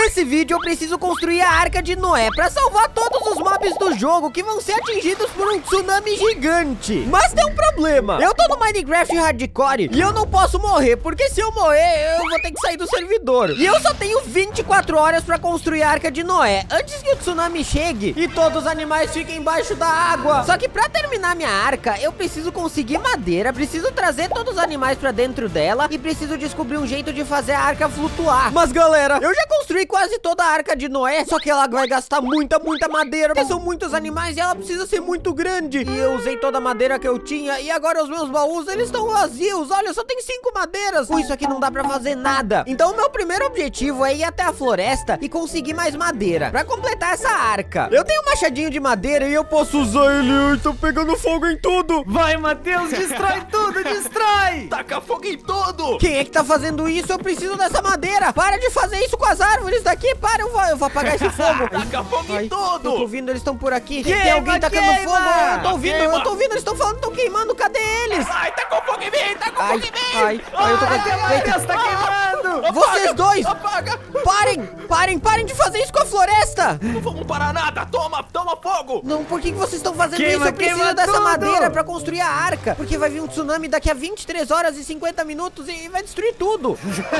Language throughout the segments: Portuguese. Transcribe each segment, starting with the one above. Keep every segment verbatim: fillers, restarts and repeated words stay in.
Nesse vídeo eu preciso construir a Arca de Noé pra salvar todos os mobs do jogo que vão ser atingidos por um tsunami gigante. Mas tem um problema. Eu tô no Minecraft Hardcore e eu não posso morrer, porque se eu morrer, eu vou ter que sair do servidor. E eu só tenho vinte e quatro horas pra construir a Arca de Noé, antes que o tsunami chegue e todos os animais fiquem embaixo da água. Só que pra terminar minha arca, eu preciso conseguir madeira, preciso trazer todos os animais pra dentro dela e preciso descobrir um jeito de fazer a arca flutuar. Mas galera, eu já construí quase toda a Arca de Noé, só que ela vai gastar muita, muita madeira, porque são muitos animais e ela precisa ser muito grande. E eu usei toda a madeira que eu tinha e agora os meus baús, eles estão vazios. Olha, só tem cinco madeiras. Com isso aqui não dá pra fazer nada. Então o meu primeiro objetivo é ir até a floresta e conseguir mais madeira pra completar essa arca. Eu tenho um machadinho de madeira e eu posso usar ele. Eu tô pegando fogo em tudo. Vai, Matheus, destrói tudo, destrói. Taca fogo em tudo. Quem é que tá fazendo isso? Eu preciso dessa madeira. Para de fazer isso com as árvores daqui. Para, eu vou, eu vou apagar esse fogo. Taca fogo em Ai, tudo. eu tô ouvindo, eles estão por aqui. Queima, Tem alguém tacando queima. fogo. Eu tô ouvindo, Queima. eu tô ouvindo. Eles estão falando, estão queimando. Cadê eles? Ai, tá com fogo em mim, tá com Ai, fogo em mim. ai, ai, eu tô com... Matheus, Eita. tá queimando. Vocês dois, Apaga. parem, parem, parem de fazer isso com a floresta. Não vamos parar nada. Toma, toma fogo. Não, por que, que vocês estão fazendo Queima, isso? Eu preciso queima dessa tudo. madeira pra construir a arca. Porque vai vir um tsunami daqui a vinte e três horas e cinquenta minutos e vai destruir tudo.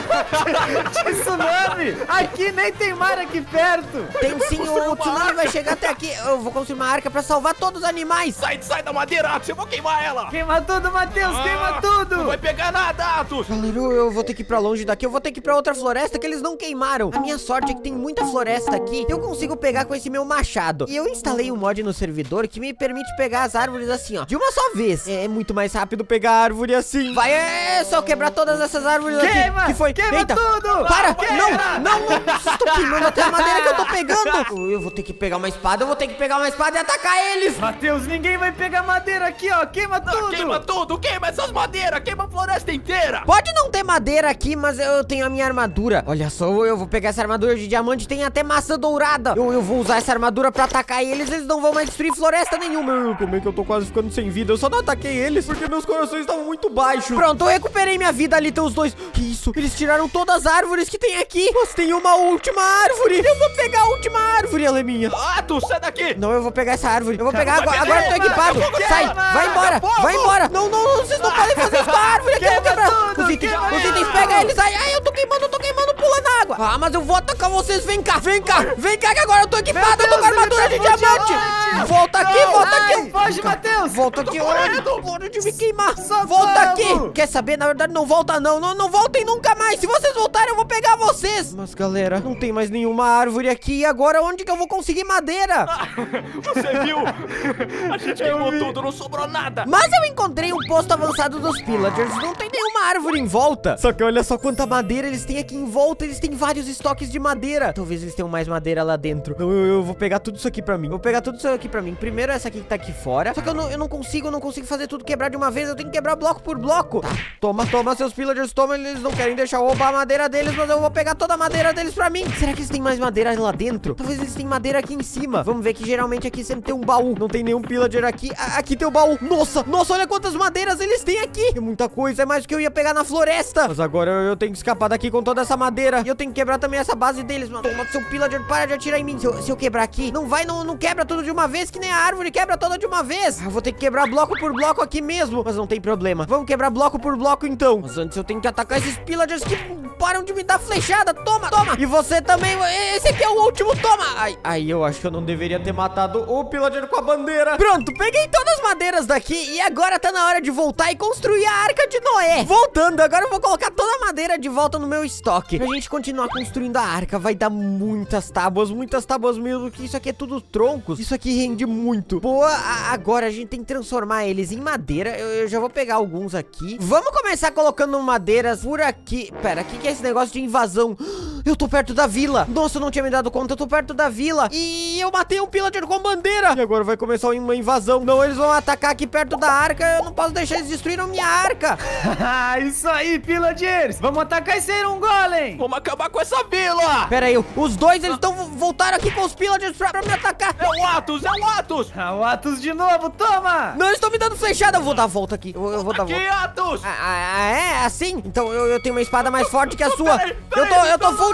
Que tsunami. Aqui nem tem mar aqui perto. Tem sim, o, o tsunami vai chegar até aqui. Eu vou construir uma arca pra salvar todos os animais. Sai, sai da madeira, Atos. Eu vou queimar ela. Queima tudo, Matheus, queima Não tudo. vai pegar nada, Atos. Galera, eu vou ter que ir pra longe daqui. Eu vou ter que ir pra outra floresta que eles não queimaram. A minha sorte é que tem muita floresta aqui. Eu consigo pegar com esse meu machado. E eu instalei um mod no servidor que me permite pegar as árvores assim, ó, de uma só vez. É muito mais rápido pegar a árvore assim. Vai, é só quebrar todas essas árvores Queima, aqui. Que foi? queima Eita. tudo. Para! Queima. Não, não, não. Vocês estão queimando até a madeira que eu tô pegando. Eu vou ter que pegar uma espada. Eu vou ter que pegar uma espada e atacar eles. Matheus, ninguém vai pegar madeira aqui, ó. Queima tudo. Queima tudo, queima essas madeiras, queima a floresta inteira. Pode não ter madeira aqui, mas eu tenho a minha armadura. Olha só, eu vou pegar essa armadura de diamante. Tem até maçã dourada. Eu, eu vou usar essa armadura pra atacar eles. Eles não vão mais destruir floresta nenhuma. Como é que eu tô quase ficando sem vida? Eu só não ataquei eles porque meus corações estavam muito baixos. Pronto, eu recuperei minha vida. Ali tem os dois. Que isso? Eles tiraram todas as árvores que tem aqui. Mas tem uma última árvore. Eu vou pegar a última árvore. Ela é minha. Atos, sai daqui. Não, eu vou pegar essa árvore. Eu vou pegar Vai agora. Agora eu tô queima, equipado. queima, Sai, vai embora. fogo. Vai embora. Não, não, não. Vocês não podem fazer isso com a árvore. Aqui eu vou Queima quebrar. tudo, Os itens, queima os itens, ela. pega eles. Ai, ai, eu tô queimando, eu tô queimando. Pula na água. Ah, mas eu vou atacar vocês. Vem cá, vem cá. Vem cá que agora eu tô equipado. Eu tô com Deus, armadura ele de tá com diamante. diamante. Volta aqui, Não, volta ai, aqui. foge, Matheus. Volta aqui, olha. Hora de me queimar. Socorro. Volta aqui. Quer saber? Na verdade, não volta não. Não, não voltem nunca mais. Se vocês voltarem, eu vou pegar vocês. Mas, galera, não tem mais nenhuma árvore aqui. E agora, onde que eu vou conseguir madeira? Você viu? A gente queimou tudo, não sobrou nada. Mas eu encontrei um posto avançado dos pillagers. Não tem nenhuma árvore em volta. Só que olha só quanta madeira eles têm aqui em volta. Eles têm vários estoques de madeira. Talvez eles tenham mais madeira lá dentro. Não, eu, eu vou pegar tudo isso aqui pra mim. Eu vou pegar tudo isso aqui pra mim. Primeiro essa aqui que tá aqui fora. Só que eu não, eu não consigo, eu não consigo fazer tudo quebrar de uma vez. Eu tenho que quebrar bloco por bloco. Tá, toma, toma, seus pillagers, toma. Eles não querem deixar eu roubar a madeira deles, mas eu vou pegar toda a madeira deles pra mim. Será que eles têm mais madeira lá dentro? Talvez eles tenham madeira aqui em cima. Vamos ver que geralmente aqui sempre tem um baú. Não tem nenhum pillager aqui. A aqui tem o baú. Nossa, nossa, olha quantas madeiras eles têm aqui. É muita coisa, é mais do que eu ia pegar na floresta. Mas agora eu, eu tenho que escapar daqui com toda essa madeira. E eu tenho que quebrar também essa base deles, mano. Toma, seu pillager, para de atirar em mim. Se eu, se eu quebrar aqui, não vai, não, não quebra tudo de uma vez, que nem a árvore quebra toda de uma vez. Eu vou ter que quebrar bloco por bloco aqui mesmo. Mas não tem problema. Vamos quebrar bloco por bloco então. Mas antes eu tenho que atacar esses pillagers que param de me dar flechada. Toma, toma. E você também. Esse aqui é o último, toma. Ai, ai, eu acho que eu não deveria ter matado o pillager com a bandeira. Pronto, peguei todas as madeiras daqui e agora tá na hora de voltar e construir a Arca de Noé. Voltando, agora eu vou colocar toda a madeira de volta no meu estoque. Pra gente continuar construindo a arca, vai dar muitas tábuas, muitas tábuas mesmo, que isso aqui é tudo troncos. Isso aqui rende muito. Boa, agora a gente tem que transformar eles em madeira. Eu, eu já vou pegar alguns aqui. Vamos começar colocando madeiras por aqui. Pera, o que, que é esse negócio de invasão? Eu tô perto da vila. Nossa, eu não tinha me dado conta, eu tô perto da vila. E eu matei um pillager com bandeira. E agora vai começar uma invasão. Não, eles vão atacar aqui perto da arca. Eu não posso deixar eles destruírem minha arca. Isso aí, pillagers. Vamos atacar esse um golem. Vamos acabar com essa vila. Pera aí, os dois, eles estão voltaram aqui com os pillagers pra, pra me atacar. É o Atos, é o Atos. Ah, o Atos de novo, toma. Não, eles estão me dando flechada. Eu vou dar a volta aqui. Eu, eu vou dar a Aqui, volta. Atos. Ah, ah, é assim? Então eu, eu tenho uma espada mais forte que a sua. Peraí, Eu peraí, tô, eu tô não, full não,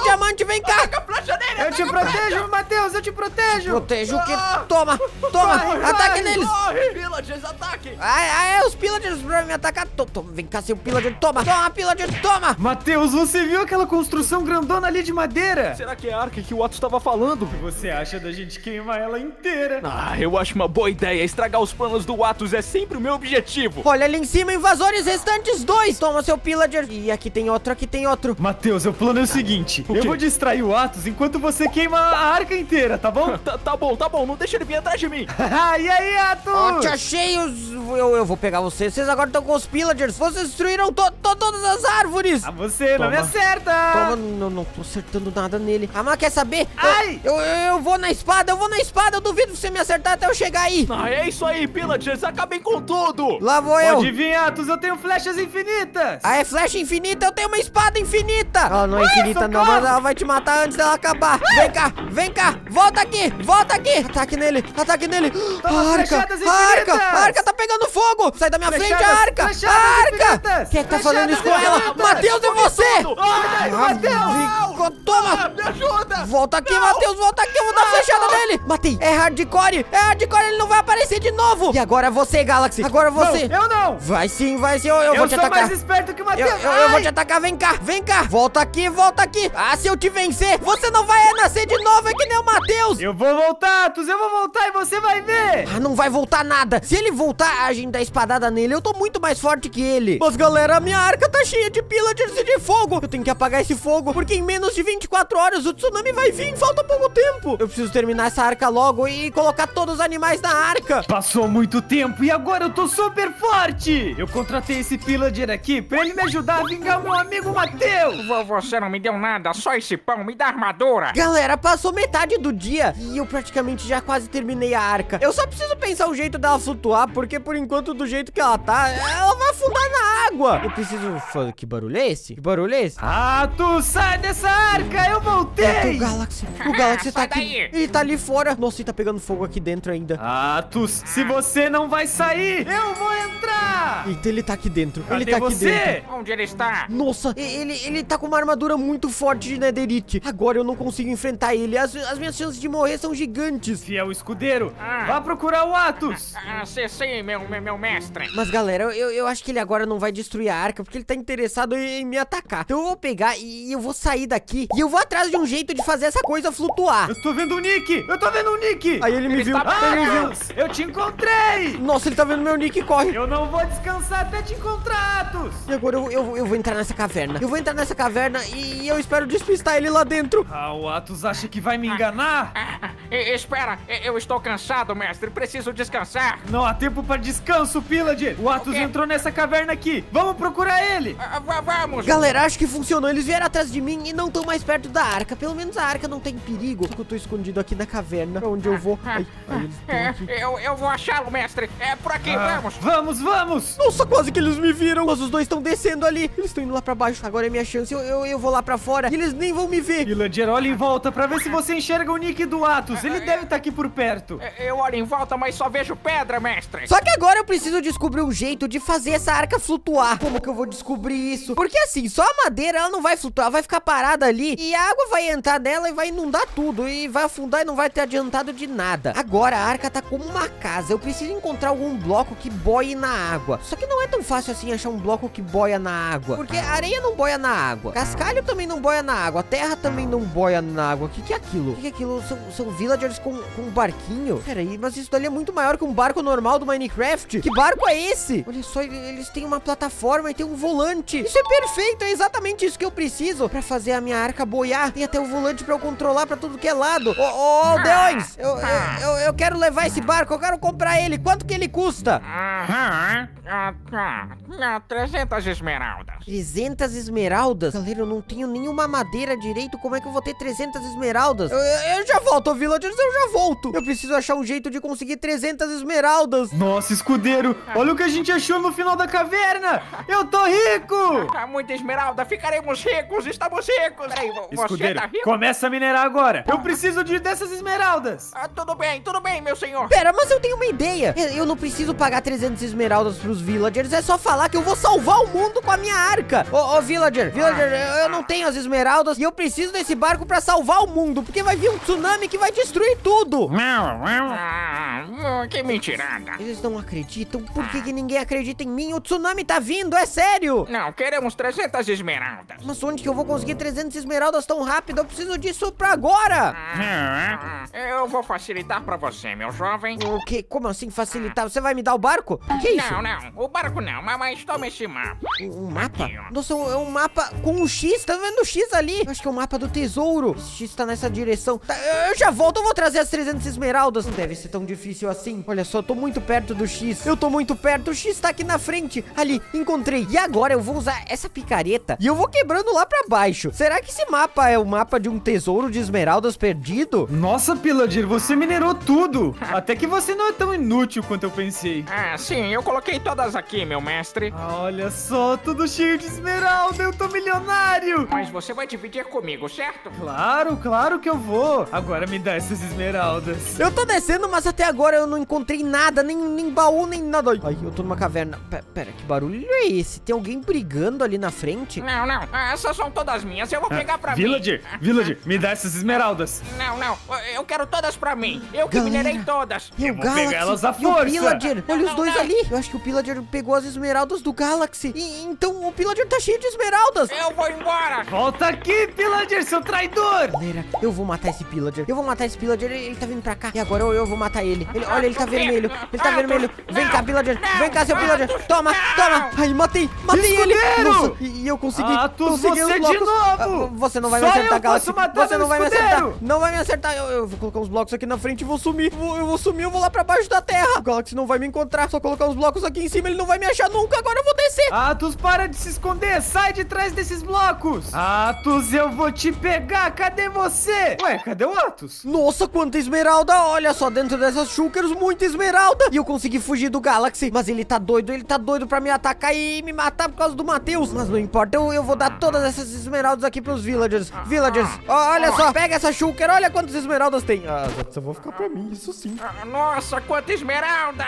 o diamante, vem cá. Ataca a flecha dele. Eu te protejo, Matheus, eu te protejo. Protejo o quê? Toma, toma, Vai, ataque vai, neles. Corre, villagers, ataque. Ai, ai, os pillagers pra me atacar. Toma, toma, vem cá, seu pillager, toma. Toma, pillager, toma. Matheus, você viu aquela construção grandona ali de madeira? Será que é a arca que o Atos estava falando? O que você acha da gente queimar ela inteira? Ah, eu acho uma boa ideia. Estragar os planos do Atos é sempre o meu objetivo. Olha ali em cima, invasores restantes dois. Toma, seu pillager. E aqui tem outro, aqui tem outro. Matheus, o plano é o seguinte. O Eu quê? vou distrair o Atos enquanto você queima a arca inteira, tá bom? Tá, tá bom, tá bom. Não deixa ele vir atrás de mim. E aí, Atos? Ó, te achei, os... eu, eu vou pegar vocês. Vocês agora estão com os pillagers. Vocês destruíram to to todas as árvores. Ah, você não me Toma. acerta. Toma, não, não tô acertando nada nele. Ah, mas quer saber? Ai! Eu, eu, eu vou na espada, eu vou na espada. Eu duvido você me acertar até eu chegar aí. Ah, é isso aí, pillagers. Acabem com tudo. Lá vou eu. Pode vir, Atos, eu tenho flechas infinitas. Ah, é flecha infinita, eu tenho uma espada infinita. Ela não é infinita não, socorro! mas ela vai te matar antes dela acabar. Vem cá, vem cá, volta aqui, volta aqui. Ataque nele, ataque nele. Toma, A arca, flechadas a arca, infinitas. a arca tá pegando fogo. Sai da minha frente, Flechadas, a arca, flechadas a arca. infinitas. Quem é que tá fazendo isso com Flechadas ela? infinitas. Matheus, é você. Tudo. Ai, Ah, vem- Toma. Ah, me ajuda. Volta aqui, Matheus, volta aqui, eu vou dar flechada nele. Matei, é hardcore, é hardcore, ele não vai aparecer de novo. E agora você, Galaxy, agora você. Não, eu não. Vai sim, vai sim, eu, eu, Eu vou te sou atacar. mais esperto que o Eu, Matheus. eu, eu vou Ai! te atacar, vem cá, vem cá. Volta aqui, volta aqui. Ah, se eu te vencer, você não vai renascer de novo, é que nem o Matheus. Eu vou voltar, Atos, eu vou voltar e você vai ver. Ah, não vai voltar nada. Se ele voltar, a gente dá espadada nele. Eu tô muito mais forte que ele. Mas, galera, a minha arca tá cheia de pillagers e de fogo. Eu tenho que apagar esse fogo, porque em menos de vinte e quatro horas o tsunami vai vir. Falta pouco tempo. Eu preciso terminar essa arca logo e colocar todos os animais na arca. Passou muito tempo e agora eu tô super forte. Eu contratei esse pillager aqui pra ele me ajudar a vingar o meu amigo Matheus. Vo- Você não me deu nada, só esse pão, me dá armadura. Galera, passou metade do dia e eu praticamente já quase terminei a arca. Eu só preciso pensar o jeito dela flutuar, porque por enquanto, do jeito que ela tá, ela vai afundar na água. Eu preciso... fa- Que barulho é esse? Que barulho é esse? Atos, sai dessa arca, eu É, voltei. o Galaxy. O Galaxy tá Sai aqui. daí. Ele tá ali fora. Nossa, ele tá pegando fogo aqui dentro ainda. Atos, se você não vai sair, eu vou entrar. Eita, ele tá aqui dentro. Cadê ele tá aqui você? dentro. Onde ele está? Nossa, e- ele, ele tá com uma armadura muito forte de netherite. Agora eu não consigo enfrentar ele. As, as minhas chances de morrer são gigantes. Fiel escudeiro, Ah. vá procurar o Atos. Ah, sim, sim, meu, meu, meu mestre. Mas galera, eu, eu acho que ele agora não vai destruir a arca, porque ele tá interessado em, em me atacar. Então eu vou pegar e eu vou sair daqui. E eu vou atrás de um jeito de fazer essa coisa flutuar. Eu tô vendo o Nick, eu tô vendo o Nick. Aí ele me Ele viu, tá- ele me viu. Atos, eu te encontrei. Nossa, ele tá vendo meu nick e corre. Eu não vou descansar até te encontrar, Atos. E agora eu, eu, eu vou entrar nessa caverna. Eu vou entrar nessa caverna e eu espero despistar ele lá dentro. Ah, o Atos acha que vai me enganar? Ah, e- espera, e- eu estou cansado, mestre, preciso descansar. Não há tempo para descanso, Pillager. O Atos O quê? entrou nessa caverna aqui. Vamos procurar ele. Ah, va- vamos. Galera, acho que funcionou. Eles vieram atrás de mim e não estão mais perto da arca. Pelo menos a arca não tem perigo. Só que eu tô escondido aqui na caverna. Pra onde eu vou? Ai, ai, eles estão É, aqui. eu, eu vou achá-lo, mestre. É por aqui, Ah, vamos. Vamos, vamos. Nossa, quase que eles me viram. Mas os dois estão descendo ali. Eles estão indo lá pra baixo. Agora é minha chance. Eu, eu, eu vou lá pra fora e eles nem vão me ver. Pillager, olha em volta pra ver se você enxerga o Nick do Atos. Ele deve estar aqui por perto. É, Eu olho em volta, mas só vejo pedra, mestre. Só que agora eu preciso descobrir um jeito de fazer essa arca flutuar. Como que eu vou descobrir isso? Porque assim, só a madeira ela não vai flutuar, vai ficar parada ali e a água vai entrar nela e vai inundar tudo e vai afundar e não vai ter adiantado de nada. Agora a arca tá como uma casa. Eu preciso encontrar algum bloco que boie na água. Só que não é tão fácil assim achar um bloco que boia na água, porque a areia não boia na água, cascalho também não boia na água, a terra também não boia na água. O que que é aquilo? O que que é aquilo? São, são villagers com, com um barquinho? Peraí, mas isso dali é muito maior que um barco normal do Minecraft. Que barco é esse? Olha só, ele- eles têm uma plataforma e tem um volante. Isso é perfeito, é exatamente isso que eu preciso pra fazer a minha arca boiar. Tem até o volante pra eu controlar pra tudo que é lado. Ô, ô, aldeões, eu, eu, eu, eu quero levar esse barco, eu quero comprar ele. Quanto que ele custa? Aham. Ah, ah, ah, trezentas esmeraldas. trezentas esmeraldas? Galera, eu não tenho nenhuma madeira direito. Como é que eu vou ter trezentas esmeraldas? Eu, eu- eu já volto, ô, villagers, eu já volto. Eu preciso achar um jeito de conseguir trezentas esmeraldas. Nossa, escudeiro, olha o que a gente achou no final da caverna. Eu tô rico. Ah, muita esmeralda, ficaremos ricos, estamos ricos. Peraí, vo- você Escudeiro, tá rico? começa a minerar agora. Eu preciso de dessas esmeraldas. Ah, tudo bem, tudo bem, meu senhor. Pera, mas eu tenho uma ideia. Eu, eu não preciso pagar trezentas esmeraldas pro pros villagers, é só falar que eu vou salvar o mundo com a minha arca. Ô, ô, villager, villager, eu, eu não tenho as esmeraldas e eu preciso desse barco pra salvar o mundo, porque vai vir um tsunami que vai destruir tudo. Ah, que mentirada. Eles não acreditam? Por que, que ninguém acredita em mim? O tsunami tá vindo, é sério. Não, queremos trezentas esmeraldas. Mas onde que eu vou conseguir trezentas esmeraldas tão rápido? Eu preciso disso pra agora. Ah, eu vou facilitar pra você, meu jovem. O quê? Como assim facilitar? Você vai me dar o barco? O que é isso? Não, não, o barco não, mas, mas toma esse mapa. Um, um mapa? Aqui, ó. Nossa, é um mapa com um X, tá vendo o X ali? Eu acho que é o mapa do tesouro. Esse X tá nessa direção. Tá, eu já volto, eu vou trazer as trezentas esmeraldas. Não deve ser tão difícil assim. Olha só, eu tô muito perto do X. Eu tô muito perto, o X tá aqui na frente. Ali, encontrei. E agora eu vou usar essa picareta e eu vou quebrando lá pra baixo. Será que esse mapa é o mapa de um tesouro de esmeraldas perdido? Nossa, Pillager, você minerou tudo. Até que você não é tão inútil quanto eu pensei. Ah, sim, eu coloquei todas aqui, meu mestre. Ah, olha só, tudo cheio de esmeralda, eu tô milionário. Mas você vai dividir comigo, certo? Claro, claro que eu vou. Agora me dá essas esmeraldas. Eu tô descendo, mas até agora eu não encontrei nada, nem, nem baú, nem nada. Ai, eu tô numa caverna. Pera, pera, que barulho é esse? Tem alguém brigando ali na frente? Não, não, ah, essas são todas minhas, eu vou pegar pra Villager, mim. Villager, me dá essas esmeraldas. Não, não, eu quero todas pra mim. Eu que Galera, minerei todas. E o vou pegar elas à Galaxy, e o força. Pillager, olha os Não, dois não. ali. Eu acho que o Pillager pegou as esmeraldas do Galaxy. E, então o Pillager tá cheio de esmeraldas. Eu vou embora. Volta aqui, Pillager, seu traidor. Galera, eu vou matar esse Pillager. Eu vou matar esse Pillager, ele, ele tá vindo pra cá. E agora eu, eu vou matar ele. Ele- Olha, ele tá vermelho. Ele tá Não, vermelho. Vem cá, não, Pillager. não, Vem cá, seu não, Pillager. Toma, não. toma. Ai, matei. Matei ele. Escudeiro! Nossa, e, e eu consegui. Atos, consegui você os de blocos. novo. Ah, você não vai Só me acertar, eu Galaxy. posso matar Você meu não vai me escudeiro. acertar. Não vai me acertar. Eu, eu vou colocar uns blocos aqui na frente e vou sumir. Vou- eu vou sumir, eu vou lá pra baixo da terra. O Galaxy não vai me encontrar. Só colocar os blocos aqui em cima, ele não vai me achar nunca. Agora eu vou descer. Atos, para de se esconder, sai de trás desses blocos. Atos, eu vou te pegar, cadê você? Ué, cadê o Atos? Nossa, quanta esmeralda. Olha só, dentro dessas shulkers, muita esmeralda. E eu consegui fugir do Galaxy. Mas ele tá doido, ele tá doido pra me atacar e me matar por causa do Matheus. Mas não importa, eu, eu vou dar todas essas esmeraldas aqui pros villagers. Villagers, ó, olha só, pega essa shulker, olha quantas esmeraldas tem. Ah, só vou ficar pra mim, isso sim. Ah, Nossa, quanta esmeralda.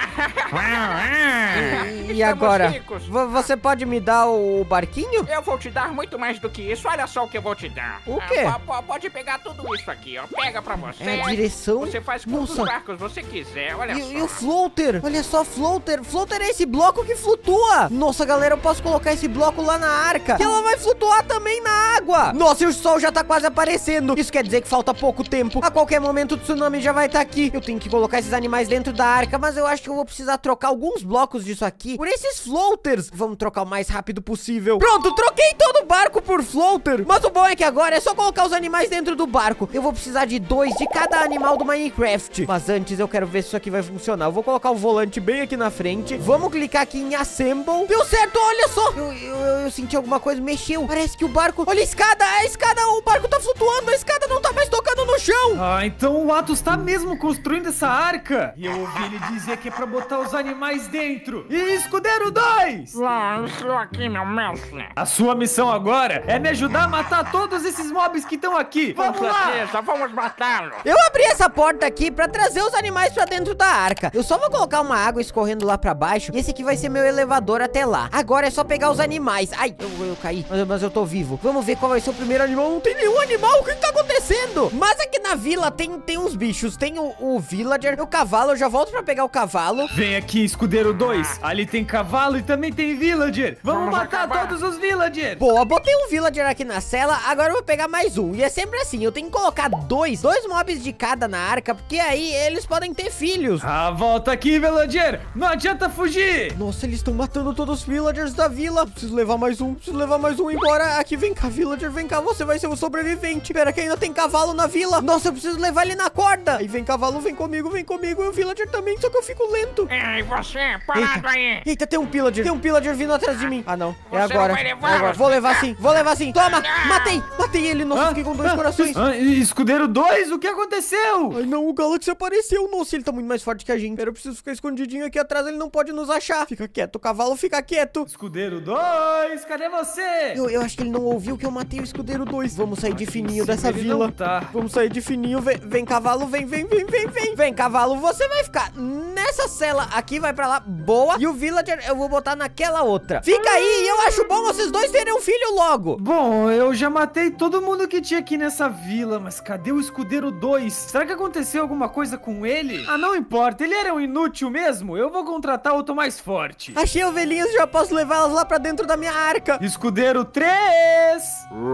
E, e Estamos agora? ricos. Vo- Você pode me dar o barquinho? Eu vou te dar muito mais do que isso. Olha só o que eu vou te dar. O quê? Ah, po- po- pode pegar tudo isso aqui, ó. Pega pra você. É a direção? Você faz quantos Nossa. barcos você quiser. Olha E, só. e o floater? Olha só, floater. Floater é esse bloco que flutua. Nossa, galera, eu posso colocar esse bloco lá na arca. Que ela vai flutuar também na água. Nossa, e o sol já tá quase aparecendo. Isso quer dizer que falta pouco tempo. A qualquer momento o tsunami já vai estar aqui. Eu tenho que colocar esses animais dentro da arca, mas eu acho que eu vou precisar trocar alguns blocos disso aqui por esses floaters. Vamos trocar o mais rápido possível. Pronto, troquei todo o barco por floater. Mas o bom é que agora é só colocar os animais dentro do barco. Eu vou precisar de dois de cada animal do Minecraft. Mas antes eu quero ver se isso aqui vai funcionar. Eu vou colocar o volante bem aqui na frente. Vamos clicar aqui em Assemble. Deu certo, olha só. Eu, eu, eu, eu senti alguma coisa, mexeu. Parece que o barco... Olha a escada, a escada, o barco tá flutuando. A escada não tá mais tocando no chão. Ah, então o Atos tá mesmo construindo essa arca. E eu ouvi ele dizer que é pra botar os animais dentro. E escudeiro dois! Não, estou aqui, meu mestre. A sua missão agora é me ajudar a matar todos esses mobs que estão aqui. Com Vamos lá! certeza, vamos matá-lo. Eu abri essa porta aqui pra trazer os animais pra dentro da arca. Eu só vou colocar uma água escorrendo lá pra baixo. E esse aqui vai ser meu elevador até lá. Agora é só pegar os animais. Ai, eu, eu caí, mas, mas eu tô vivo. Vamos ver qual vai ser o primeiro animal. Não tem nenhum animal, o que que tá acontecendo? Mas aqui na vila tem, tem uns bichos. Tem o, o villager, o cavalo. Eu já volto pra pegar o cavalo. Vem aqui, escudeiro dois. Ali tem cavalo e também tem villager. Vamos, Vamos matar acabar. todos os villagers. Boa, botei um villager aqui na cela, agora eu vou pegar mais um. E é sempre assim, eu tenho que colocar dois, dois mobs de cada na arca, porque aí eles podem ter filhos. Ah, volta aqui, villager. Não adianta fugir. Nossa, eles estão matando todos os villagers da vila. Preciso levar mais um, preciso levar mais um embora. Aqui, vem cá, villager, vem cá, você vai ser o sobrevivente. Pera que ainda tem cavalo na vila. Nossa, eu preciso levar ele na corda. Aí vem cavalo, vem comigo, vem comigo. E o villager também, só que eu fico lento. Ei, você, parado aí. Eita, tem um pillager, tem um pillager vindo atrás de mim. Ah, não, é Você agora. não vai levar, É agora. Vou levar sim, vou levar sim. Toma, Não. matei, matei ele. Nossa, Ah, fiquei com dois ah, corações. ah, escudeiro dois, o que aconteceu? Ai, não, o Galaxy apareceu. Nossa, ele tá muito mais forte que a gente. Pera, eu preciso ficar escondidinho aqui atrás, ele não pode nos achar. Fica quieto, cavalo, fica quieto. Escudeiro dois, cadê você? Eu, eu acho que ele não ouviu que eu matei o escudeiro dois. Vamos sair de fininho Sim, dessa ele vila. não tá. Vamos sair de fininho. Vem, vem cavalo, vem, vem, vem, vem, vem. Vem, cavalo, você vai ficar nessa cela aqui, vai pra lá. Boa. E o villager eu vou botar naquela outra. Fica aí, eu acho bom vocês dois terem um filho logo. Bom, eu já matei todo mundo que tinha aqui nessa vila, mas cadê o escudeiro dois? Será que aconteceu alguma coisa com ele? Ah, não importa, ele era um inútil mesmo. Eu vou contratar outro mais forte. Achei ovelhinhas, já posso levá-las lá pra dentro da minha arca. Escudeiro três.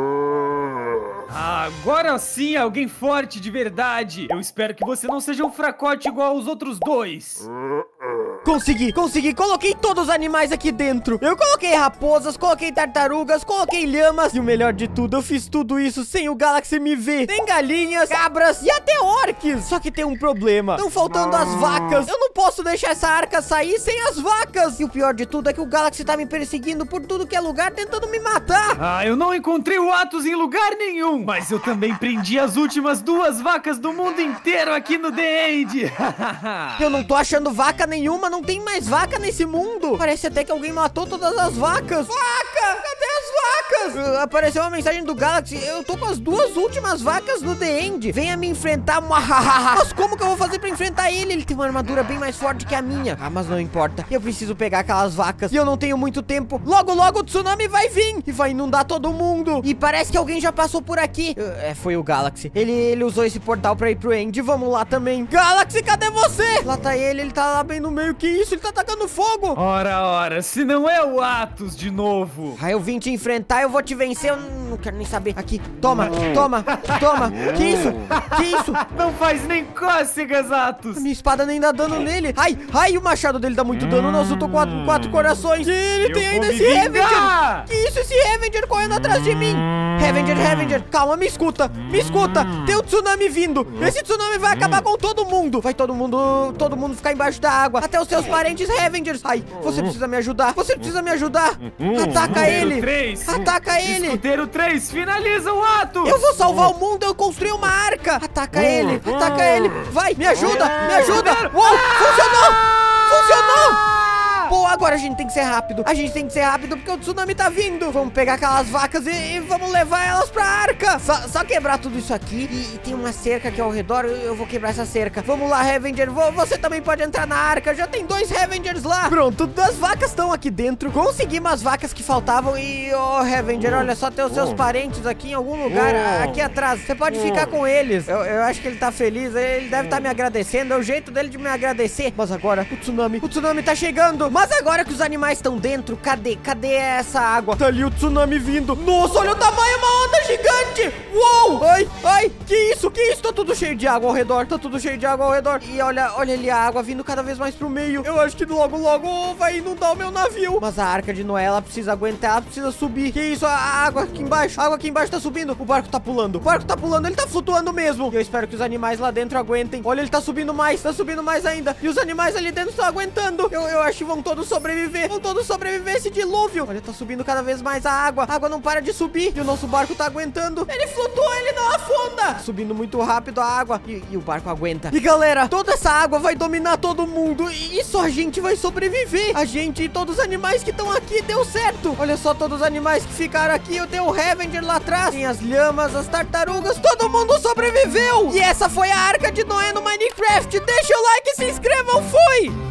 Agora sim, alguém forte de verdade. Eu espero que você não seja um fracote igual aos outros dois. Consegui, consegui, coloquei todos os animais aqui dentro. Eu coloquei raposas, coloquei tartarugas, coloquei lhamas. E o melhor de tudo, eu fiz tudo isso sem o Galaxy me ver. Tem galinhas, cabras e até orques. Só que tem um problema, estão faltando as vacas. Eu não posso deixar essa arca sair sem as vacas. E o pior de tudo é que o Galaxy tá me perseguindo por tudo que é lugar, tentando me matar. Ah, eu não encontrei o Atos em lugar nenhum. Mas eu também prendi as últimas duas vacas do mundo inteiro aqui no The End. Eu não tô achando vaca nenhuma, não tem mais vaca nesse mundo. Parece até que alguém matou todas as vacas. Vaca! Cadê as vacas? Uh, apareceu uma mensagem do Galaxy. Eu tô com as duas últimas vacas no The End. Venha me enfrentar. Mas como que eu vou fazer pra enfrentar ele? Ele tem uma armadura bem mais forte que a minha. Ah, mas não importa. Eu preciso pegar aquelas vacas. E eu não tenho muito tempo. Logo, logo o tsunami vai vir. E vai inundar todo mundo. E parece que alguém já passou por aqui. Uh, é, foi o Galaxy. Ele, ele usou esse portal pra ir pro End. Vamos lá também. Galaxy, cadê você? Lá tá ele. Ele tá lá bem no meio. Que isso? Ele tá atacando fogo. Ora, ora. Se não é o Atos de novo. Ah, eu vim te enfrentar. Eu vou te vencer. Eu não quero nem saber. Aqui. Toma, toma, toma. Que isso? Que isso? Não faz nem cócegas, Atos. A minha espada nem dá dano nele. Ai, ai, o machado dele dá muito dano. Nossa, eu tô com quatro, quatro corações. E ele Eu tem vou ainda me esse vingar. Revenger. Que isso, esse Revenger correndo atrás de mim. Revenger, Revenger. Calma, me escuta. Me escuta. Tem um tsunami vindo. Esse tsunami vai acabar com todo mundo. Vai todo mundo, todo mundo ficar embaixo da água. Até os seus parentes Revengers. Ai, você precisa me ajudar. Você precisa me ajudar. Ataca ele. três. Ataca ele. Escudeiro três, finaliza o Atos. Eu vou salvar o mundo, eu construí uma arca. Ataca ele, ataca ele. Vai, me ajuda, me ajuda. Uou, funcionou, funcionou. Pô, agora a gente tem que ser rápido. A gente tem que ser rápido porque o tsunami tá vindo. Vamos pegar aquelas vacas e, e vamos levar elas pra arca. Só, só quebrar tudo isso aqui. E, e tem uma cerca aqui ao redor. Eu, eu vou quebrar essa cerca. Vamos lá, Revenger. Vo, você também pode entrar na arca. Já tem dois Revengers lá. Pronto, as vacas estão aqui dentro. Conseguimos as vacas que faltavam. E, ô, oh, Revenger, olha só, tem os seus parentes aqui em algum lugar. Aqui atrás. Você pode ficar com eles. Eu, eu acho que ele tá feliz. Ele deve estar tá me agradecendo. É o jeito dele de me agradecer. Mas agora, o tsunami. O tsunami tá chegando. Mas agora que os animais estão dentro, cadê? Cadê essa água? Tá ali o tsunami vindo. Nossa, olha o tamanho, uma onda gigante. Uou! Ai, ai, que isso? Que isso? Tá tudo cheio de água ao redor. Tá tudo cheio de água ao redor. E olha, olha ali a água vindo cada vez mais pro meio. Eu acho que logo, logo vai inundar o meu navio. Mas a arca de Noé, ela precisa aguentar, ela precisa subir. Que isso? A água aqui embaixo. A água aqui embaixo tá subindo. O barco tá pulando. O barco tá pulando, ele tá flutuando mesmo. E eu espero que os animais lá dentro aguentem. Olha, ele tá subindo mais, tá subindo mais ainda. E os animais ali dentro estão aguentando. Eu, eu acho que vão todos sobreviver. Vão todos sobreviver esse dilúvio. Olha, tá subindo cada vez mais a água. A água não para de subir. E o nosso barco tá aguentando. Ele flutua, ele não afunda. Subindo muito rápido a água. E, e o barco aguenta. E galera, toda essa água vai dominar todo mundo. E, e só a gente vai sobreviver. A gente e todos os animais que estão aqui deu certo. Olha só todos os animais que ficaram aqui. Eu tenho o Revenger lá atrás. Tem as lhamas, as tartarugas. Todo mundo sobreviveu. E essa foi a Arca de Noé no Minecraft. Deixa o like e se inscrevam. Fui!